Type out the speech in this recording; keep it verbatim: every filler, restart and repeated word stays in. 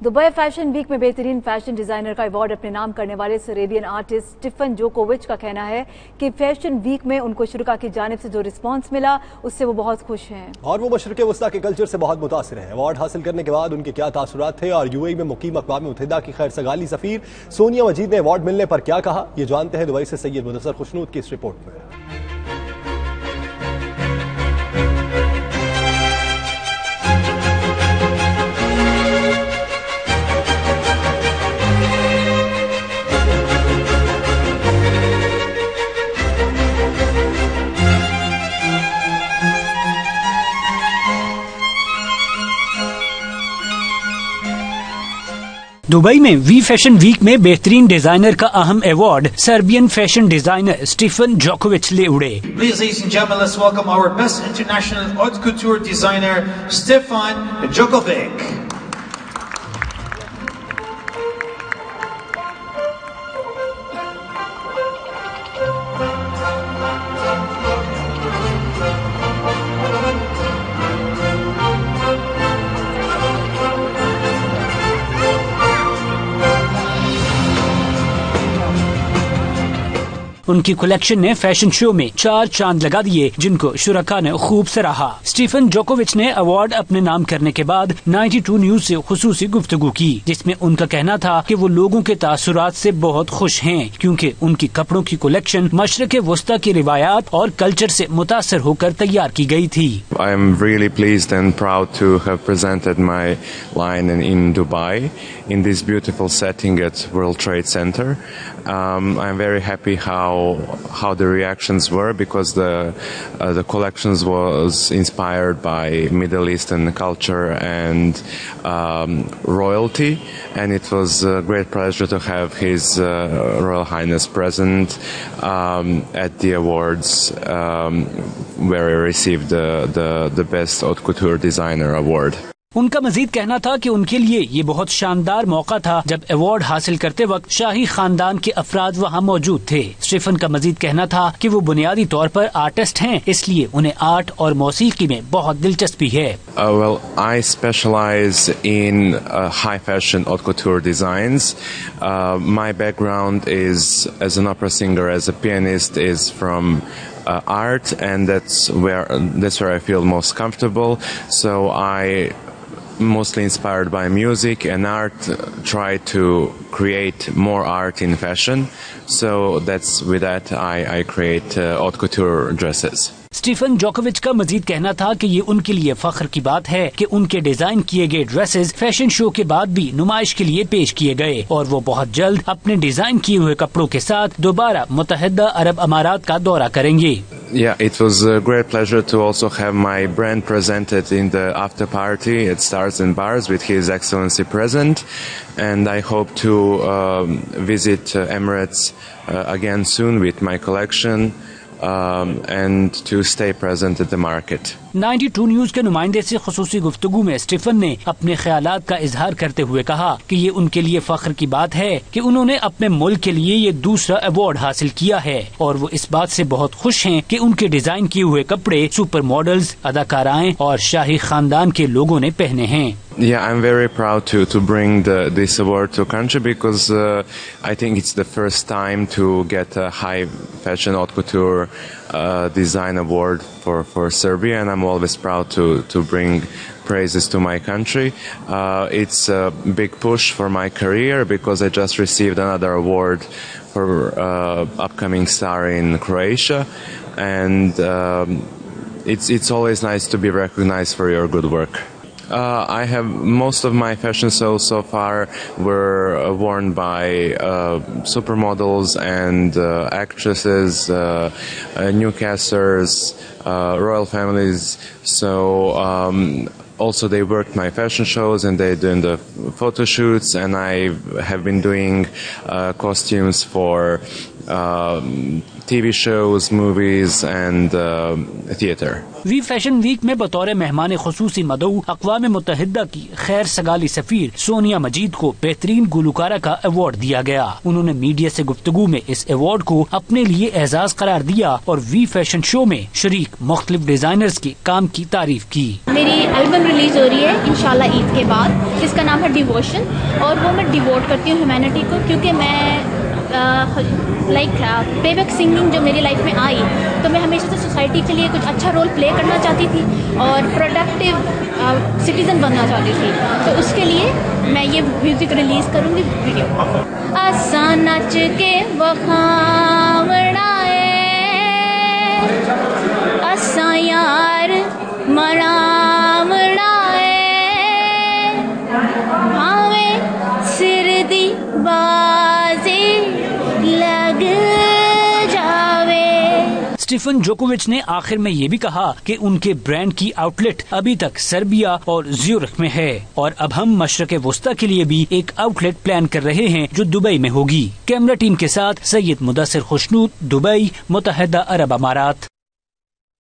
Dubai fashion week में बेहतरीन fashion designer का अवार्ड अपने नाम करने वाले सेरेबियन आर्टिस्ट स्टीफन जोकोविच का कहना है कि फैशन वीक में उनको शुरा की जानिब से जो रिस्पांस मिला उससे वो बहुत खुश हैं और वो मशरक़ वस्ता के कल्चर से बहुत मुतासिर हैं। अवार्ड हासिल करने के बाद उनके क्या तासुरात थे और यूएई में मुकीम अक़वाम मुत्तहिदा की खैर सगाली सफ़ीर सोनिया मजीद ने अवार्ड मिलने पर क्या कहा, ये जानते हैं दुबई से सैयद मुदस्सर खुशनूद की इस रिपोर्ट में। दुबई में वी फैशन वीक में बेहतरीन डिजाइनर का अहम award Serbian fashion designer Stefan जोकोविच ले उड़े। Please, ladies and gentlemen, let's welcome our best international haute couture designer, Stefan Djokovic. उनकी कलेक्शन ने फैशन शो में चार चांद लगा दिए, जिनको शुरका ने खूब सराहा। स्टीफन जोकोविच ने अवार्ड अपने नाम करने के बाद बानवे न्यूज से खुसूसी गुफ्तगू की, जिसमें उनका कहना था कि वो लोगों के तासुरात से बहुत खुश हैं, क्योंकि उनकी कपड़ों की कलेक्शन मशरक़ वस्ता की रिवायात और कल्चर से मुतासर होकर तैयार की गई थी। I am really pleased and proud to have presented my line in, in Dubai in this beautiful setting at World Trade Center. Um, I'm very happy how how the reactions were, because the uh, the collections was inspired by Middle Eastern culture and um, royalty, and it was a great pleasure to have His uh, Royal Highness present um, at the awards um, where he received the the the Best Haute Couture Designer award. उनका मजीद कहना था कि उनके लिए ये बहुत शानदार मौका था जब अवार्ड हासिल करते वक्त शाही खानदान के अफराद वहाँ मौजूद थे। स्टीफन का मजीद कहना था कि वो बुनियादी तौर पर आर्टिस्ट हैं, इसलिए उन्हें आर्ट और मौसीकी में बहुत दिलचस्पी है। Uh, well, I specialize in uh, high fashion haute couture designs. Uh, my background is as an opera singer, as a pianist, is from uh, art, and that's where that's where I feel most comfortable. So I mostly inspired by music and art, try to create more art in fashion. So that's with that I, I create uh, haute couture dresses. Stefan जोकोविच का मजीद कहना था कि ये उनके लिए फख्र की बात है कि उनके डिजाइन किए गए ड्रेसेस फैशन शो के बाद भी नुमाइश के लिए पेश किए गए, और वो बहुत जल्द अपने डिजाइन किए हुए कपड़ों के साथ दोबारा मुत्तहिदा अरब अमारात का दौरा करेंगे। Yeah, it was a great pleasure to also have my brand presented in the after party at Stars and Bars with His Excellency present, and I hope to um, visit uh, Emirates uh, again soon with my collection. Um, and to stay present at the market. बानवे news के नुमाइंदे से खुसूसी गुफ्तगू में Stephen ने अपने ख्यालात का इजहार करते हुए कहा कि ये उनके लिए फख्र की बात है कि उन्होंने अपने मुल्क के लिए ये दूसरा अवार्ड हासिल किया है, और वो इस बात से बहुत खुश हैं कि उनके डिजाइन किए हुए कपड़े सुपर मॉडल्स, अदाकाराएं और शाही खानदान के लोगों ने पहने हैं। Yeah, I'm very proud to to bring the, this award to country, because uh, I think it's the first time to get a high fashion haute couture uh, design award for for Serbia, and I'm always proud to to bring praises to my country. Uh, it's a big push for my career, because I just received another award for uh, upcoming star in Croatia, and um, it's it's always nice to be recognized for your good work. Uh, I have most of my fashion shows so far were uh, worn by uh, supermodels and uh, actresses, uh, uh, newcasters, uh, royal families. So um, also they worked my fashion shows, and they're doing the photo shoots, and I have been doing uh, costumes for uh, T V shows, movies and uh, theater. वी fashion week में बतौर मेहमान खुसूसी मदऊ अक़वाम मुत्तहिदा की खैर सगाली सफीर सोनिया मजीद को बेहतरीन गुलकारा का award दिया गया। उन्होंने मीडिया से गुफ्तगू में इस अवार्ड को अपने लिए एजाज करार दिया और वी फैशन शो में शरीक मुख्तलिफ डिजाइनर्स के काम की तारीफ की। मेरी एल्बम रिलीज हो रही है इंशाल्लाह ईद के बाद, जिसका नाम है डिवोशन, और वो मैं डिवोट करती हूँ ह्यूमैनिटी को, क्योंकि मैं लाइक प्लेबैक सिंगिंग जो मेरी लाइफ में आई तो मैं हमेशा से सोसाइटी के लिए कुछ अच्छा रोल प्ले करना चाहती थी और प्रोडक्टिव सिटीजन बनना चाहती थी। तो उसके लिए मैं ये म्यूजिक रिलीज करूँगी वीडियो। असा नच के वखावड़ाए असा यार मनावड़ाए भावे सिर दी बाजी लग जावे। स्टीफन जोकोविच ने आखिर में ये भी कहा कि उनके ब्रांड की आउटलेट अभी तक सर्बिया और ज्यूरिख में है और अब हम मशरक़ वुस्ता के लिए भी एक आउटलेट प्लान कर रहे हैं जो दुबई में होगी। कैमरा टीम के साथ सैयद मुदस्सिर खुशनूद, दुबई, मुत्तहिदा अरब अमारात।